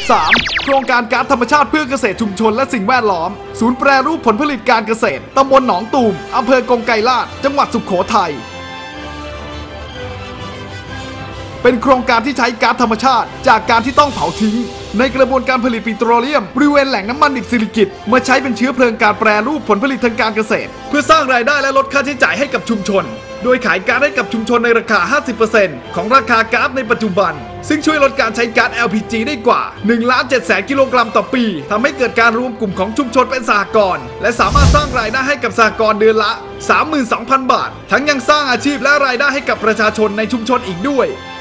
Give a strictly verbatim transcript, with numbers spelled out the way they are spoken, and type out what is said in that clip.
สาม โครงการก๊าซธรรมชาติเพื่อเกษตรชุมชนและสิ่งแวดล้อมศูนย์แปรรูปผลผลิตการเกษตรตำบลหนองตูมอำเภอกงไกรลาษฎร์จังหวัดสุโขทัยเป็นโครงการที่ใช้ก๊าซธรรมชาติจากการที่ต้องเผาทิ้งในกระบวนการผลิตปิโตรเลียมบริเวณแหล่งน้ำมันดิบซิลิกิตมาใช้เป็นเชื้อเพลิงการแปรรูปผลผลิตทางการเกษตรเพื่อสร้างรายได้และลดค่าใช้จ่ายให้กับชุมชนโดยขายก๊าซให้กับชุมชนในราคา ห้าสิบเปอร์เซ็นต์ ของราคาก๊าซในปัจจุบันซึ่งช่วยลดการใช้ก๊าซ แอล พี จี ได้กว่า หนึ่งล้านเจ็ดแสน กิโลกรัมต่อปีทำให้เกิดการรวมกลุ่มของชุมชนเป็นสหกรณ์และสามารถสร้างรายได้ให้กับสหกรณ์เดือนละ สามหมื่นสองพัน บาททั้งยังสร้างอาชีพและรายได้ให้กับประชาชนในชุมชนอีกด้วย